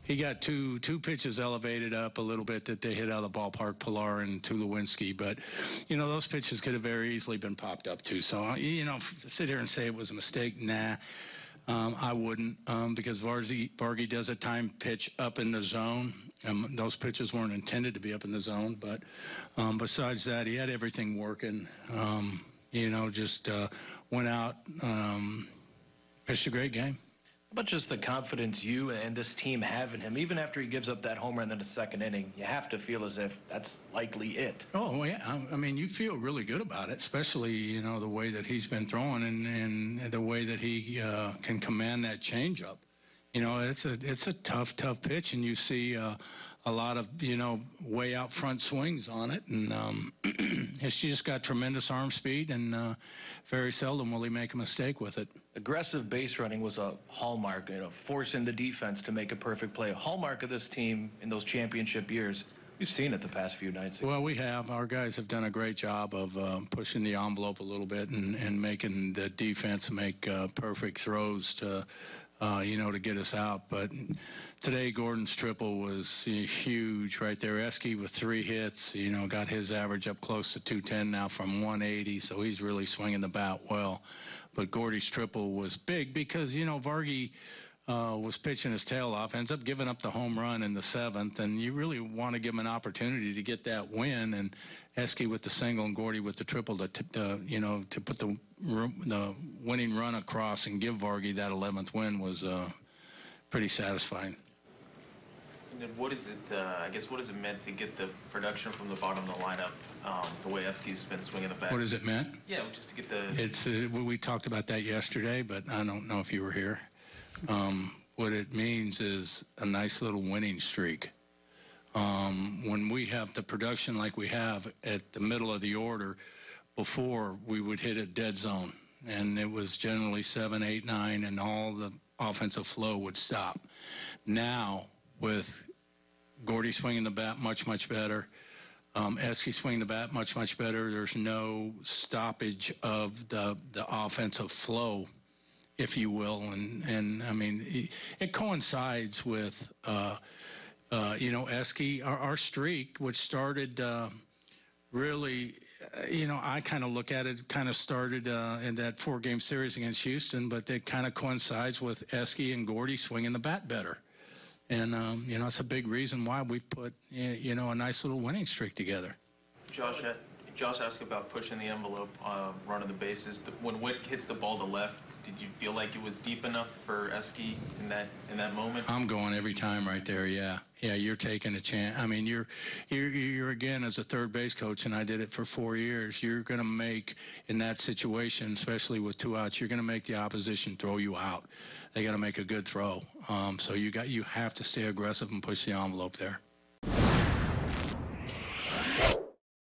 He got two pitches elevated up a little bit that they hit out of the ballpark, Pilar and Tulowitzki. But, those pitches could have very easily been popped up too. So, to sit here and say it was a mistake, nah. I wouldn't, because Vargy does at time pitch up in the zone. Those pitches weren't intended to be up in the zone. But besides that, he had everything working. Just went out, pitched a great game. But just the confidence you and this team have in him, even after he gives up that home run in the second inning, you have to feel as if that's likely it. Oh, yeah. I mean, you feel really good about it, especially, the way that he's been throwing and the way that he can command that changeup. It's a tough pitch, and you see a lot of, way out front swings on it. And she just got tremendous arm speed, and very seldom will he make a mistake with it. Aggressive base running was a hallmark, forcing the defense to make a perfect play. A hallmark of this team in those championship years. We've seen it the past few nights. Well, we have. Our guys have done a great job of pushing the envelope a little bit and making the defense make perfect throws to get us out. But today, Gordon's triple was huge right there. Esky with 3 hits, got his average up close to 210 now from 180, so he's really swinging the bat well. But Gordy's triple was big because, Vargy was pitching his tail off, ends up giving up the home run in the 7th, and you really want to give him an opportunity to get that win. And Esky with the single and Gordy with the triple to put the winning run across and give Vargy that 11th win was pretty satisfying. And what is it, what has it meant to get the production from the bottom of the lineup, the way Esky's been swinging the bat? What has it meant? Yeah, just to get the... It's we talked about that yesterday, but I don't know if you were here. What it means is a nice little winning streak. When we have the production like we have at the middle of the order, before we would hit a dead zone, and it was generally 7, 8, 9, and all the offensive flow would stop. Now, with Gordy swinging the bat much better, Esky swinging the bat much better, there's no stoppage of the offensive flow, if you will, and I mean, it coincides with, Esky, our streak, which started really, I kind of look at it, kind of started in that 4-game series against Houston, but it kind of coincides with Esky and Gordy swinging the bat better. And, it's a big reason why we've put, a nice little winning streak together. Josh asked about pushing the envelope, running the bases. When Witt hits the ball to left, did you feel like it was deep enough for Esky in that moment? I'm going every time right there. Yeah, you're taking a chance. I mean, you're again as a third base coach, and I did it for 4 years. You're going to make in that situation, especially with 2 outs, you're going to make the opposition throw you out. They got to make a good throw. So you have to stay aggressive and push the envelope there.